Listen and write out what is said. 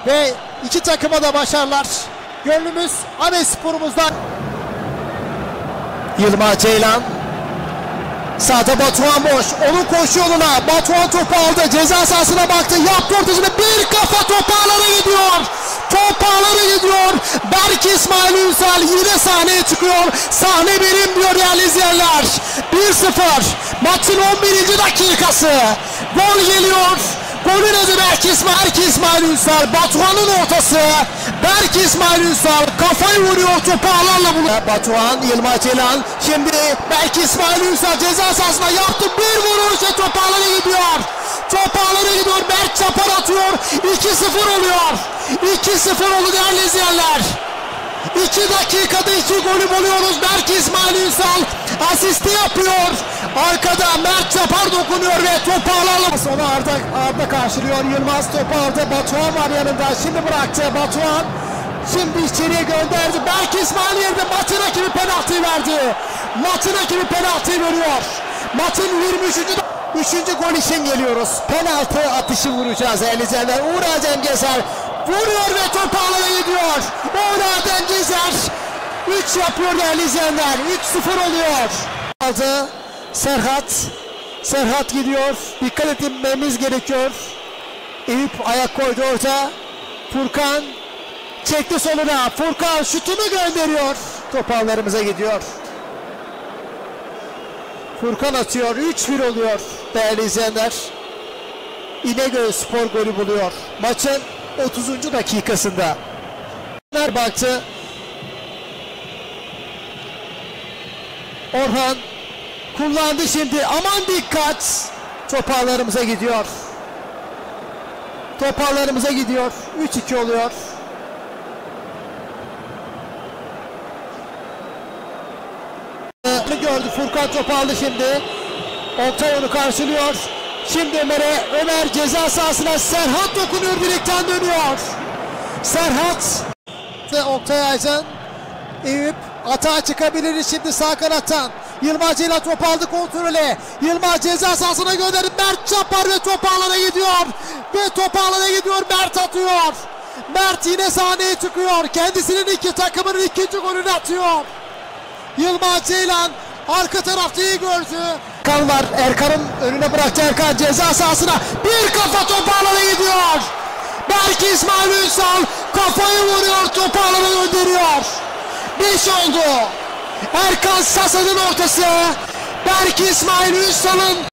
Ve iki takıma da başarılar. Gönlümüz Ahmetspor'umuzdan. Yılmaz Ceylan. Sağda Batuhan boş. Onun koşu yoluna. Batuhan topu aldı. Ceza sahasına baktı. Yaptı ortasını. Bir kafa top ağlara gidiyor. Top ağlara gidiyor. Berk İsmail Ünsal yine sahneye çıkıyor. Sahne benim diyor değerli izleyenler. 1-0. Maçın 11. dakikası. Gol geliyor. Golün adı Berk İsmail Ünsal. Batuhan'ın ortası. Berk İsmail Ünsal kafayı vuruyor, topu ağlarla buluyor. Batuhan, Yılmaz Ceylan. Şimdi Berk İsmail Ünsal ceza sahasına yaptı. Bir vuruş ve top ağlara gidiyor. Top ağlara gidiyor. Berk çapar atıyor. 2-0 oluyor. 2-0 oldu değerli izleyenler. 2 dakikada 2 golü buluyoruz. Berk İsmail Ünsal asisti yapıyor. Arkada Mert Çapar dokunuyor ve topu alalım. Sonra Arda karşılıyor. Yılmaz topu aldı. Batuhan var yanında. Şimdi bıraktı. Batuhan şimdi içeriye gönderdi. Berk İsmail yerde maçın rakibi penaltıyı verdi. Maçın rakibi penaltıyı veriyor. Maçın 23. gol için geliyoruz. Penaltı atışı vuracağız değerli izleyenler. Uğur Adem Gezer vuruyor ve topu alana gidiyor. Uğur Adem Gezer 3 yapıyor değerli izleyenler. 3-0 oluyor. Aldı. Serhat gidiyor. Dikkat etmemiz gerekiyor. Eyüp ayak koydu orta. Furkan çekti soluna. Furkan şutunu gönderiyor. Top ağlarımıza gidiyor. Furkan atıyor. 3-1 oluyor değerli izleyenler. İnegöl Spor golü buluyor. Maçın 30. dakikasında. Baktı. Orhan kullandı şimdi. Aman dikkat. Top ağlarımıza gidiyor. Top ağlarımıza gidiyor. 3-2 oluyor. Gördü. Furkan topu aldı şimdi. Oktay onu karşılıyor. Şimdi Ömer ceza sahasına. Serhat dokunuyor. Direkten dönüyor. Serhat ve Oktay Aycan. Eyüp atağa çıkabilir şimdi sağ kanattan. Yılmaz Ceylan topu aldı kontrole. Yılmaz ceza sahasına gönderdi. Mert Çapar ve top ağlara gidiyor. Ve top ağlara gidiyor. Mert atıyor. Mert yine sahneye çıkıyor. Kendisinin iki takımının ikinci golünü atıyor. Yılmaz Ceylan arka tarafta iyi gördü. Erkan var. Erkan'ın önüne bıraktı. Erkan ceza sahasına. Bir kafa top ağlara gidiyor. Berk İsmail Ünsal kafayı vuruyor. Top ağlara gönderiyor. 5 oldu. Erkan Sasa'nın ortası. Berk İsmail Ünsal'ın